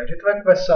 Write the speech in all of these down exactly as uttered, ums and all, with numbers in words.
a gente vai começar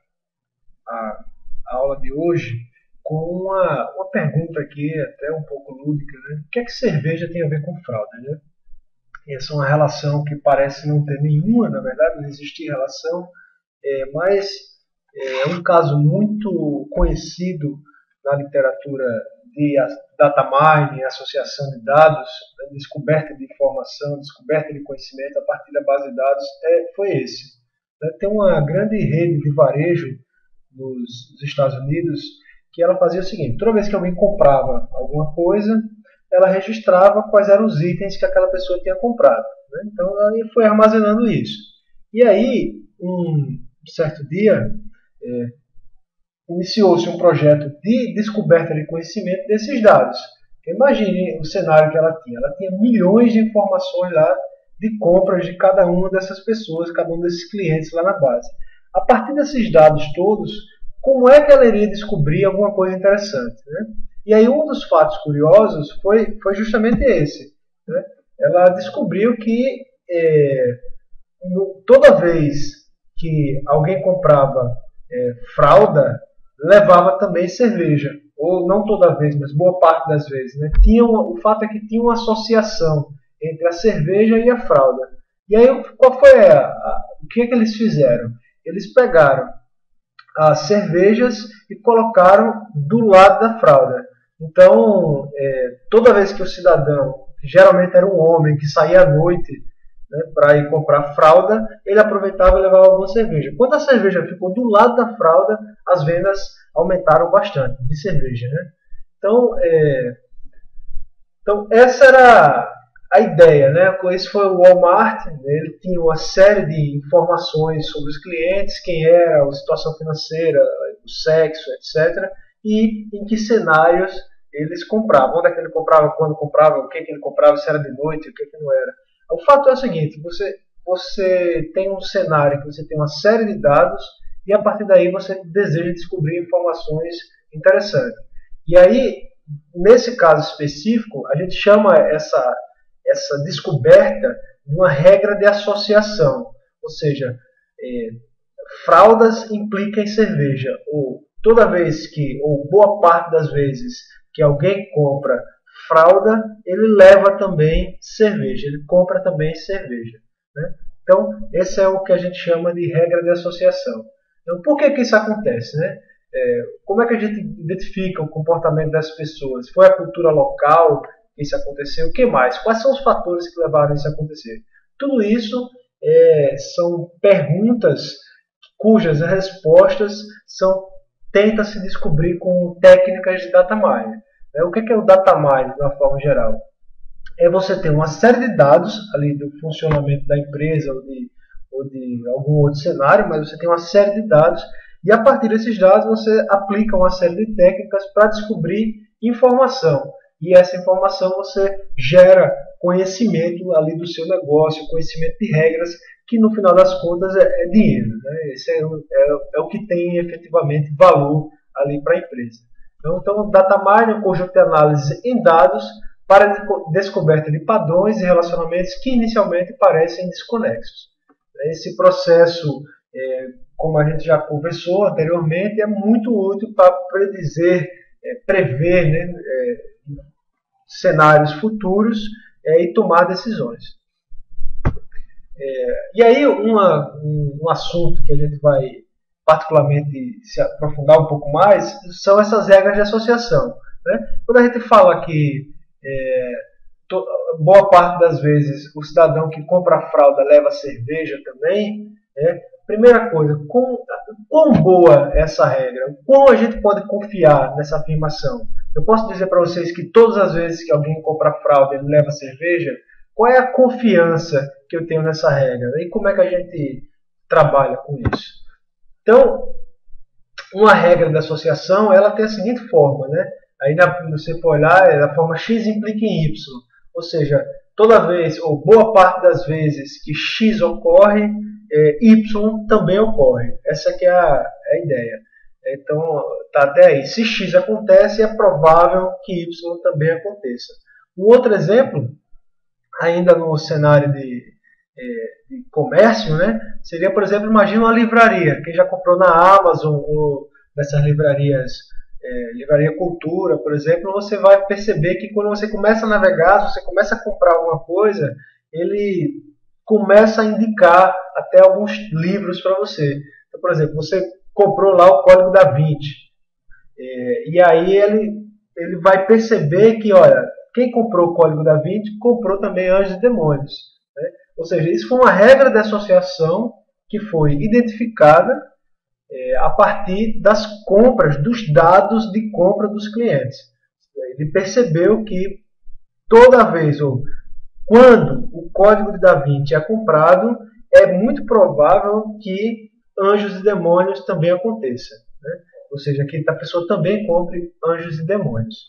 a, a aula de hoje com uma, uma pergunta aqui, até um pouco lúdica, né? O que é que cerveja tem a ver com fralda, né? Essa é uma relação que parece não ter nenhuma, na verdade, não existir relação, é, mas é um caso muito conhecido na literatura de data mining, associação de dados, descoberta de informação, descoberta de conhecimento a partir da base de dados, é, foi esse. Tem uma grande rede de varejo nos, nos Estados Unidos que ela fazia o seguinte: toda vez que alguém comprava alguma coisa, ela registrava quais eram os itens que aquela pessoa tinha comprado, né? Então ela foi armazenando isso. E aí, um certo dia, é, iniciou-se um projeto de descoberta de conhecimento desses dados. Imagine o cenário que ela tinha. Ela tinha milhões de informações lá de compras de cada uma dessas pessoas, cada um desses clientes lá na base. A partir desses dados todos, como é que ela iria descobrir alguma coisa interessante, né? E aí um dos fatos curiosos foi, foi justamente esse, né? Ela descobriu que é, no, toda vez que alguém comprava é, fralda, levava também cerveja. Ou não toda vez, mas boa parte das vezes, né? Tinha uma, o fato é que tinha uma associação entre a cerveja e a fralda. E aí, qual foi a, a, o que é que eles fizeram? Eles pegaram as cervejas e colocaram do lado da fralda. Então, é, toda vez que o cidadão, que geralmente era um homem que saía à noite, né, para ir comprar fralda, ele aproveitava e levava alguma cerveja. Quando a cerveja ficou do lado da fralda, as vendas aumentaram bastante de cerveja, né? Então, é, então essa era a ideia, né? Esse foi o Walmart, né? Ele tinha uma série de informações sobre os clientes, quem era, a situação financeira, o sexo, etcétera. E em que cenários eles compravam, onde é que ele comprava, quando comprava, o que, que ele comprava, se era de noite, o que, que não era. O fato é o seguinte: você, você tem um cenário que você tem uma série de dados e a partir daí você deseja descobrir informações interessantes. E aí, nesse caso específico, a gente chama essa, essa descoberta de uma regra de associação. Ou seja, é, fraldas implica em cerveja. Ou toda vez que, ou boa parte das vezes que alguém compra fralda, ele leva também cerveja, ele compra também cerveja, né? Então, esse é o que a gente chama de regra de associação. Então, por que que isso acontece, né? É, como é que a gente identifica o comportamento das pessoas? Foi a cultura local que isso aconteceu? O que mais? Quais são os fatores que levaram isso a acontecer? Tudo isso é, são perguntas cujas respostas são tenta-se descobrir com técnicas de data mining. O que é o data mining, de uma forma geral? É você ter uma série de dados ali do funcionamento da empresa ou de, ou de algum outro cenário, mas você tem uma série de dados e a partir desses dados você aplica uma série de técnicas para descobrir informação. E essa informação você gera conhecimento ali do seu negócio, conhecimento de regras, que no final das contas é, é dinheiro, né? Esse é, é, é o que tem efetivamente valor ali para a empresa. Então, então, data mining é um conjunto de análise em dados para a descoberta de padrões e relacionamentos que inicialmente parecem desconexos. Esse processo, é, como a gente já conversou anteriormente, é muito útil para predizer, é, prever, né, é, cenários futuros é, e tomar decisões. É, e aí, uma, um, um assunto que a gente vai particularmente se aprofundar um pouco mais, são essas regras de associação, né? Quando a gente fala que é, to, boa parte das vezes o cidadão que compra a fralda leva cerveja também, né? Primeira coisa, com, quão boa é essa regra? Como a gente pode confiar nessa afirmação? Eu posso dizer para vocês que todas as vezes que alguém compra a fralda ele leva cerveja? Qual é a confiança que eu tenho nessa regra? E como é que a gente trabalha com isso? Então, uma regra da associação, ela tem a seguinte forma, né? Aí na, você for olhar, a forma X implica em Y. Ou seja, toda vez, ou boa parte das vezes que X ocorre, é, Y também ocorre. Essa que é a, a ideia. Então, tá até aí. Se X acontece, é provável que Y também aconteça. Um outro exemplo, ainda no cenário de de comércio, né? Seria, por exemplo, imagina uma livraria. Quem já comprou na Amazon ou nessas livrarias, é, Livraria Cultura, por exemplo, você vai perceber que quando você começa a navegar, você começa a comprar alguma coisa, ele começa a indicar até alguns livros para você. Então, por exemplo, você comprou lá o Código da Vinci, é, e aí ele, ele vai perceber que, olha, quem comprou o Código da Vinci comprou também Anjos e Demônios. Né? Ou seja, isso foi uma regra de associação que foi identificada é, a partir das compras, dos dados de compra dos clientes. Ele percebeu que toda vez, ou quando o Código da Vinci é comprado, é muito provável que Anjos e Demônios também aconteça. Né? Ou seja, que a pessoa também compre Anjos e Demônios.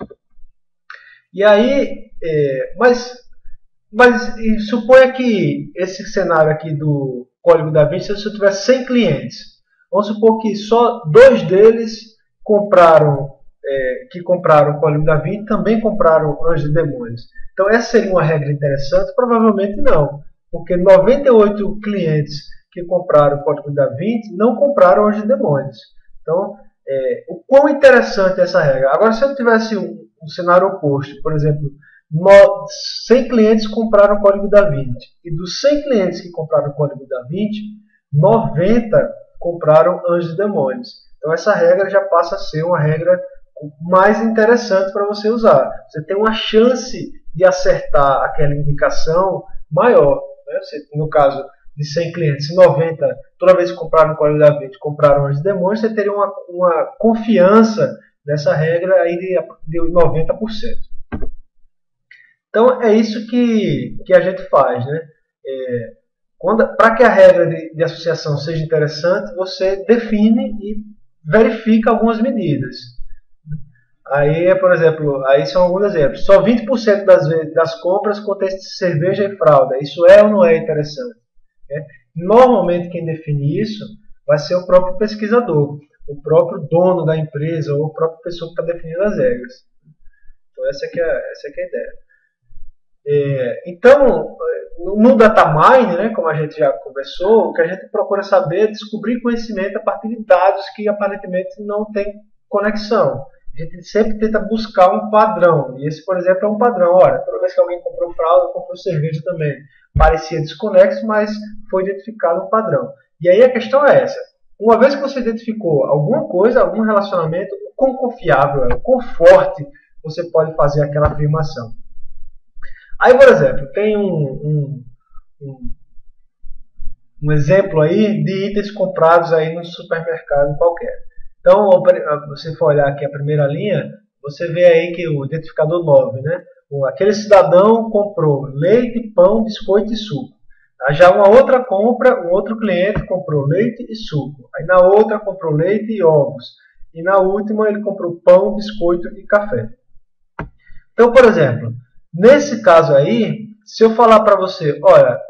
E aí, é, mas, mas e suponha que esse cenário aqui do Código da Vinci, se eu tivesse cem clientes, vamos supor que só dois deles compraram, é, que compraram o Código da Vinci, também compraram Anjos e Demônios. Então essa seria uma regra interessante? Provavelmente não, porque noventa e oito clientes que compraram o Código da Vinci não compraram Anjos e Demônios. Então, é, o quão interessante é essa regra? Agora, se eu tivesse um, um cenário oposto, por exemplo, cem clientes compraram o Código da Vinci, e dos cem clientes que compraram o Código da Vinci, noventa compraram Anjos e Demônios. Então essa regra já passa a ser uma regra mais interessante para você usar. Você tem uma chance de acertar aquela indicação maior. Né? Você, no caso de cem clientes, noventa, toda vez que compraram o Código da Vinci, compraram Anjos e Demônios, você teria uma, uma confiança nessa regra aí de, de noventa por cento. Então é isso que, que a gente faz. Né? É, para que a regra de, de associação seja interessante, você define e verifica algumas medidas. Aí, por exemplo, aí são alguns exemplos. Só vinte por cento das, das compras contém cerveja e fralda. Isso é ou não é interessante? É. Normalmente quem define isso vai ser o próprio pesquisador, o próprio dono da empresa ou a própria pessoa que está definindo as regras. Então essa é, a, essa é a ideia. É, então, no datamine, né, como a gente já conversou, o que a gente procura saber é descobrir conhecimento a partir de dados que aparentemente não têm conexão. A gente sempre tenta buscar um padrão. E esse, por exemplo, é um padrão. Olha, toda vez que alguém comprou fralda, comprou cerveja também. Parecia desconexo, mas foi identificado um padrão. E aí a questão é essa. Uma vez que você identificou alguma coisa, algum relacionamento, o quão confiável é, o quão forte você pode fazer aquela afirmação. Aí, por exemplo, tem um, um, um, um exemplo aí de itens comprados aí no supermercado qualquer. Então, se você for olhar aqui a primeira linha, você vê aí que o identificador nove, né? Aquele cidadão comprou leite, pão, biscoito e suco. Já uma outra compra, um outro cliente comprou leite e suco. Aí na outra comprou leite e ovos. E na última ele comprou pão, biscoito e café. Então, por exemplo, nesse caso aí, se eu falar para você, olha,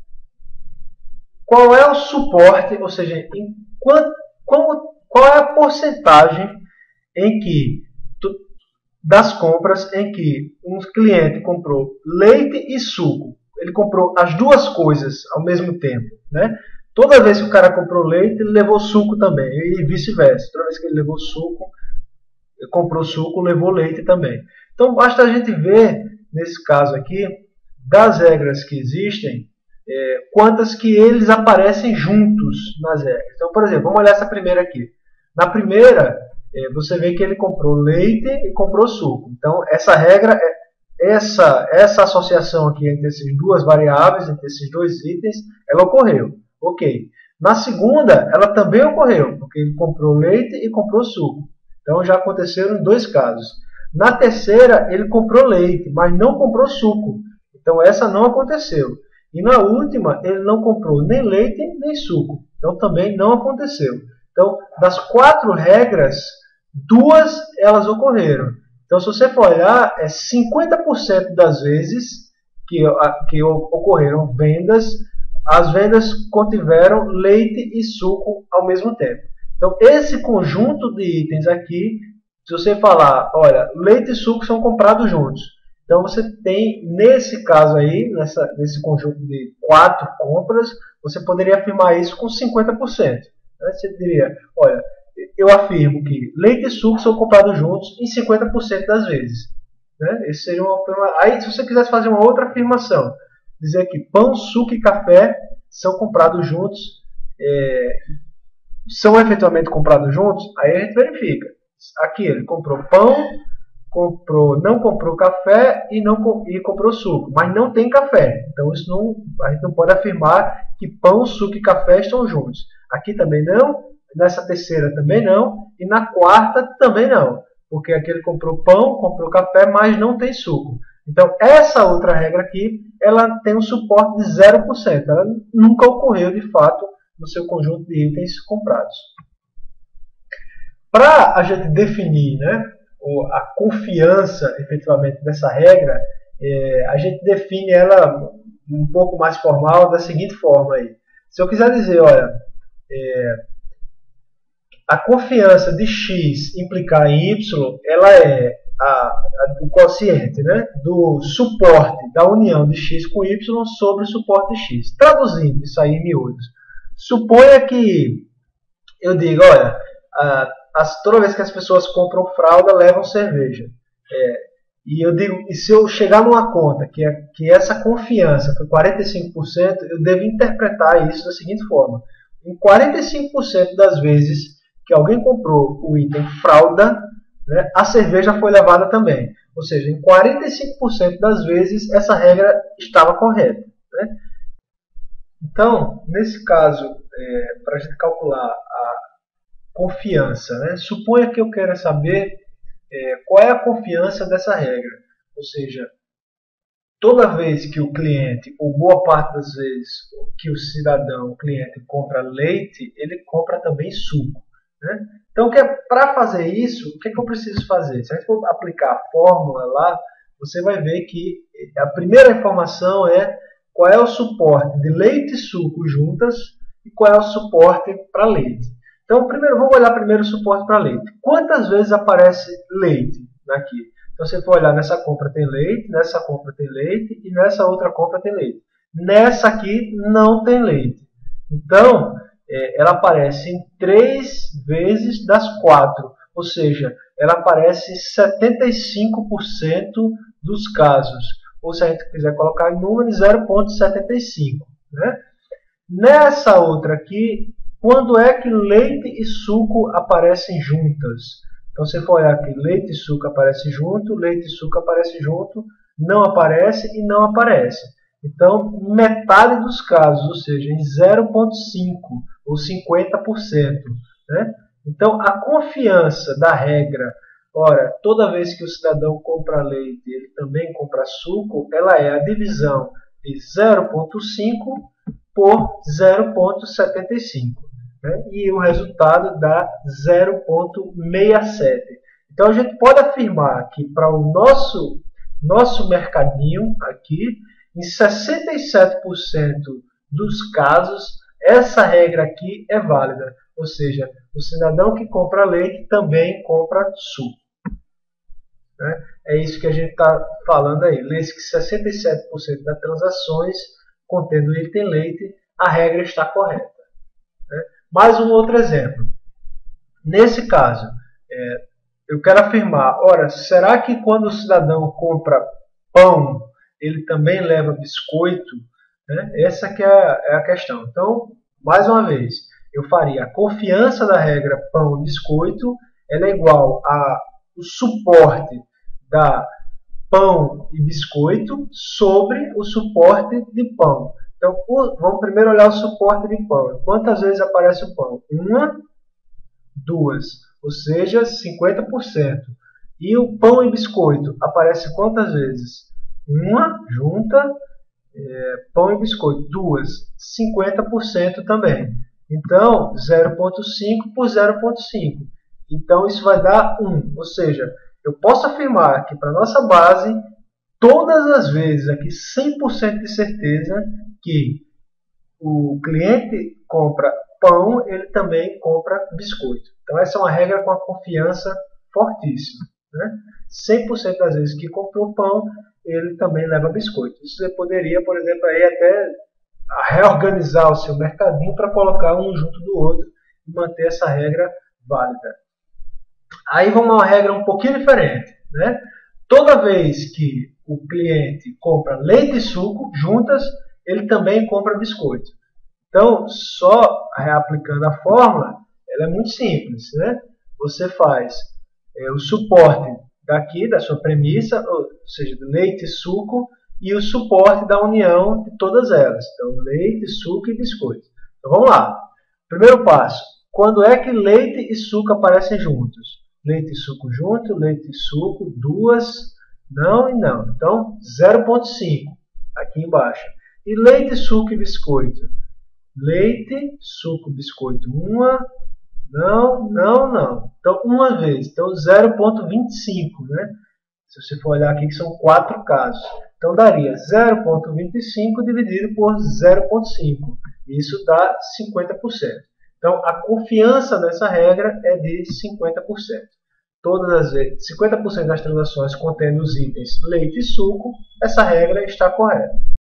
qual é o suporte, ou seja, em quanto, qual, qual é a porcentagem em que tu, das compras em que um cliente comprou leite e suco, ele comprou as duas coisas ao mesmo tempo, né? Toda vez que o cara comprou leite, ele levou suco também, e vice-versa. Toda vez que ele levou suco, ele comprou suco, levou leite também. Então, basta a gente ver, nesse caso aqui, das regras que existem, é, quantas que eles aparecem juntos nas regras. Então, por exemplo, vamos olhar essa primeira aqui. Na primeira, é, você vê que ele comprou leite e comprou suco. Então, essa regra, essa, essa associação aqui entre essas duas variáveis, entre esses dois itens, ela ocorreu. Ok. Na segunda, ela também ocorreu, porque ele comprou leite e comprou suco. Então, já aconteceram dois casos. Na terceira, ele comprou leite, mas não comprou suco. Então, essa não aconteceu. E na última, ele não comprou nem leite nem suco. Então, também não aconteceu. Então, das quatro regras, duas elas ocorreram. Então, se você for olhar, é cinquenta por cento das vezes que, que ocorreram vendas, as vendas contiveram leite e suco ao mesmo tempo. Então, esse conjunto de itens aqui, se você falar, olha, leite e suco são comprados juntos, Então você tem, nesse caso aí, nessa, nesse conjunto de quatro compras, você poderia afirmar isso com cinquenta por cento. Né? Você diria, olha, eu afirmo que leite e suco são comprados juntos em cinquenta por cento das vezes. Né? Esse seria uma afirma... Aí, se você quisesse fazer uma outra afirmação, dizer que pão, suco e café são comprados juntos, é... são efetivamente comprados juntos, aí a gente verifica. Aqui ele comprou pão, comprou, não comprou café e, não, e comprou suco, mas não tem café. Então isso não, a gente não pode afirmar que pão, suco e café estão juntos. Aqui também não, nessa terceira também não, e na quarta também não. Porque aqui ele comprou pão, comprou café, mas não tem suco. Então, essa outra regra aqui, ela tem um suporte de zero por cento. Ela nunca ocorreu, de fato, no seu conjunto de itens comprados. Para a gente definir, né, a confiança, efetivamente, dessa regra, é, a gente define ela um pouco mais formal da seguinte forma. Aí. Se eu quiser dizer, olha... É, a confiança de x implicar em y, ela é a, a, o quociente, né, do suporte da união de x com y sobre o suporte de x. Traduzindo isso aí em miúdos. Suponha que eu diga, olha, a, as, toda vez que as pessoas compram fralda, levam cerveja. É, e eu digo, e se eu chegar numa conta que, é, que essa confiança foi quarenta e cinco por cento, eu devo interpretar isso da seguinte forma. Em quarenta e cinco por cento das vezes que alguém comprou o item fralda, né, a cerveja foi levada também. Ou seja, em quarenta e cinco por cento das vezes essa regra estava correta. Né? Então, nesse caso, é, para a gente calcular a confiança, né, suponha que eu queira saber é, qual é a confiança dessa regra. Ou seja, toda vez que o cliente, ou boa parte das vezes que o cidadão, o cliente, compra leite, ele compra também suco. Né? Então, para fazer isso, o que, é que eu preciso fazer? Se a gente for aplicar a fórmula lá, você vai ver que a primeira informação é qual é o suporte de leite e suco juntas e qual é o suporte para leite. Então, primeiro, vamos olhar primeiro o suporte para leite. Quantas vezes aparece leite aqui? Então, você for olhar, nessa compra tem leite, nessa compra tem leite e nessa outra compra tem leite. Nessa aqui não tem leite. Então, ela aparece em três vezes das quatro, ou seja, ela aparece em setenta e cinco por cento dos casos, ou se a gente quiser colocar em número, zero vírgula setenta e cinco. Né? Nessa outra aqui, quando é que leite e suco aparecem juntas? Então, se for olhar aqui, leite e suco aparecem junto, leite e suco aparecem junto, não aparece e não aparece. Então, metade dos casos, ou seja, em zero vírgula cinco ou cinquenta por cento. Né? Então, a confiança da regra, ora, toda vez que o cidadão compra leite, ele também compra suco, ela é a divisão de zero vírgula cinco por zero vírgula setenta e cinco. Né? E o resultado dá zero vírgula sessenta e sete. Então, a gente pode afirmar que para o nosso, nosso mercadinho aqui, em sessenta e sete por cento dos casos, essa regra aqui é válida. Ou seja, o cidadão que compra leite também compra suco. Né? É isso que a gente está falando aí. Lê-se que sessenta e sete por cento das transações contendo item leite, a regra está correta. Né? Mais um outro exemplo. Nesse caso, é, eu quero afirmar, ora, será que quando o cidadão compra pão, ele também leva biscoito? Né? Essa que é a, é a questão. Então, mais uma vez, eu faria a confiança da regra pão e biscoito, ela é igual ao suporte da pão e biscoito sobre o suporte de pão. Então, o, vamos primeiro olhar o suporte de pão. Quantas vezes aparece o pão? Uma, duas, ou seja, cinquenta por cento. E o pão e biscoito aparece quantas vezes? Uma, junta, é, pão e biscoito. Duas, cinquenta por cento também. Então, zero vírgula cinco por zero vírgula cinco. Então, isso vai dar um. Ou seja, eu posso afirmar que para a nossa base, todas as vezes, aqui cem por cento de certeza, que o cliente compra pão, ele também compra biscoito. Então, essa é uma regra com a confiança fortíssima. Né? cem por cento das vezes que comprou pão, ele também leva biscoito. Isso você poderia, por exemplo, aí até reorganizar o seu mercadinho para colocar um junto do outro e manter essa regra válida. Aí vamos a uma regra um pouquinho diferente, né? Toda vez que o cliente compra leite e suco juntas, ele também compra biscoito. Então, só reaplicando a fórmula, ela é muito simples, né? Você faz é, o suporte daqui, da sua premissa, ou seja, do leite e suco, e o suporte da união de todas elas. Então, leite, suco e biscoito. Então, vamos lá. Primeiro passo. Quando é que leite e suco aparecem juntos? Leite e suco junto, leite e suco, duas, não e não. Então, zero ponto cinco, aqui embaixo. E leite, suco e biscoito? Leite, suco, biscoito, uma, não, não, não. Então, uma vez. Então, zero ponto vinte e cinco, né? Se você for olhar aqui, que são quatro casos. Então, daria zero ponto vinte e cinco dividido por zero ponto cinco. Isso dá cinquenta por cento. Então, a confiança nessa regra é de cinquenta por cento. Todas as vezes, cinquenta por cento das transações contendo os itens leite e suco, essa regra está correta.